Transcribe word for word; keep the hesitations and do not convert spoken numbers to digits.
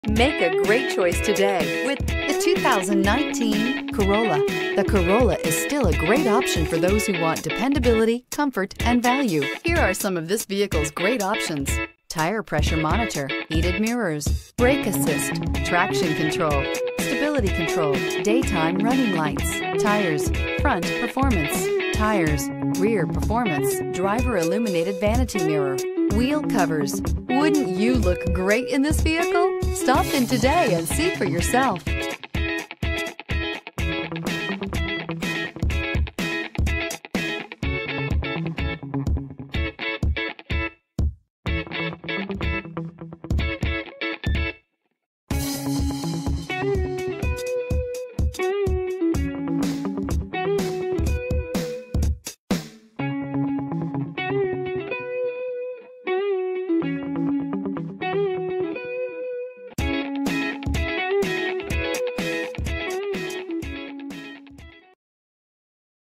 Make a great choice today with the two thousand nineteen Corolla. The Corolla is still a great option for those who want dependability, comfort, and value. Here are some of this vehicle's great options: tire pressure monitor, heated mirrors, brake assist, traction control, stability control, daytime running lights, tires, front performance, tires, rear performance, driver illuminated vanity mirror, wheel covers. Wouldn't you look great in this vehicle? Stop in today and see for yourself.